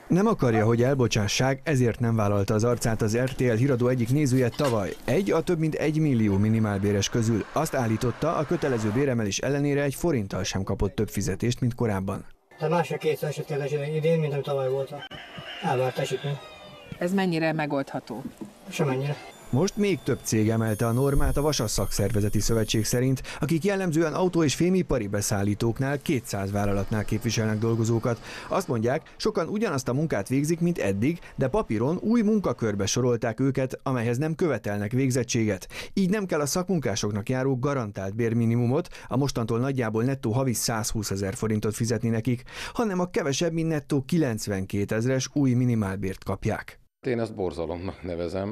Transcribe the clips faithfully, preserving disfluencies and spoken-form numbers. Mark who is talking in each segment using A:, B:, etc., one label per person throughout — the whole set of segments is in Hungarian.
A: Nem akarja, hogy elbocsássák, ezért nem vállalta az arcát az er té el híradó egyik nézője tavaly. Egy a több mint egy millió minimálbéres közül azt állította, a kötelező béremelés ellenére egy forinttal sem kapott több fizetést, mint korábban.
B: De másra kétszer esett keresni idén, mint ami tavaly volt. Elvárt esik.
C: Ez mennyire megoldható?
B: Semennyire.
A: Most még több cég emelte a normát a Vasas Szakszervezeti Szövetség szerint, akik jellemzően autó- és fémipari beszállítóknál, kétszáz vállalatnál képviselnek dolgozókat. Azt mondják, sokan ugyanazt a munkát végzik, mint eddig, de papíron új munkakörbe sorolták őket, amelyhez nem követelnek végzettséget. Így nem kell a szakmunkásoknak járó garantált bérminimumot, a mostantól nagyjából nettó havi százhúszezer forintot fizetni nekik, hanem a kevesebb, mint nettó kilencvenkétezres új minimálbért kapják.
D: Én ezt borzalomnak nevezem.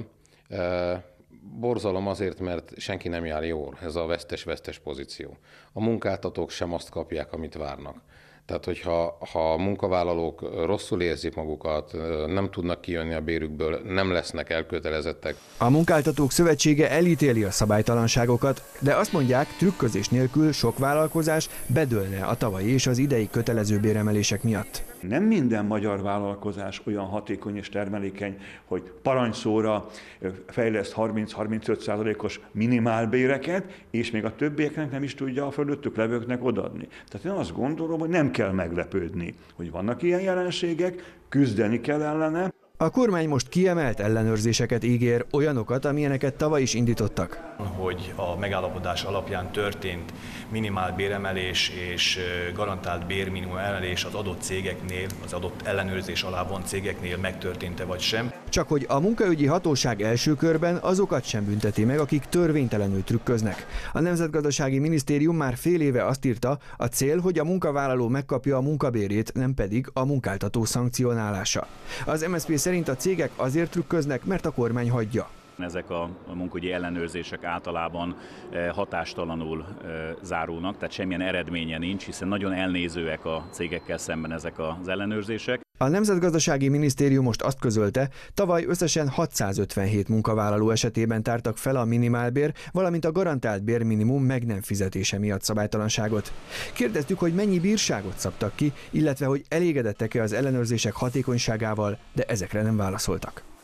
D: E, borzalom azért, mert senki nem jár jól, ez a vesztes-vesztes pozíció. A munkáltatók sem azt kapják, amit várnak. Tehát, hogyha ha a munkavállalók rosszul érzik magukat, nem tudnak kijönni a bérükből, nem lesznek elkötelezettek.
A: A munkáltatók szövetsége elítéli a szabálytalanságokat, de azt mondják, trükközés nélkül sok vállalkozás bedőlne a tavalyi és az idei kötelező béremelések miatt.
E: Nem minden magyar vállalkozás olyan hatékony és termelékeny, hogy parancsszóra fejleszt harminc-harmincöt százalékos minimálbéreket, és még a többieknek nem is tudja a fölöttük levőknek odaadni. Tehát én azt gondolom, hogy nem kell meglepődni, hogy vannak ilyen jelenségek, küzdeni kell ellene.
A: A kormány most kiemelt ellenőrzéseket ígér, olyanokat, amilyeneket tavaly is indítottak.
F: Hogy a megállapodás alapján történt minimál béremelés és garantált bérminimum emelés az adott cégeknél, az adott ellenőrzés alá vont cégeknél megtörtént-e vagy sem.
A: Csak hogy a munkaügyi hatóság első körben azokat sem bünteti meg, akik törvénytelenül trükköznek. A Nemzetgazdasági Minisztérium már fél éve azt írta, a cél, hogy a munkavállaló megkapja a munkabérét, nem pedig a munkáltató szankcionálása. Az em es zé pé szerint a cégek azért trükköznek, mert a kormány hagyja.
G: Ezek a munkaügyi ellenőrzések általában hatástalanul zárulnak, tehát semmilyen eredménye nincs, hiszen nagyon elnézőek a cégekkel szemben ezek az ellenőrzések.
A: A Nemzetgazdasági Minisztérium most azt közölte, tavaly összesen hatszázötvenhét munkavállaló esetében tártak fel a minimálbér, valamint a garantált bérminimum meg nem fizetése miatt szabálytalanságot. Kérdeztük, hogy mennyi bírságot szabtak ki, illetve hogy elégedettek-e az ellenőrzések hatékonyságával, de ezekre nem válaszoltak.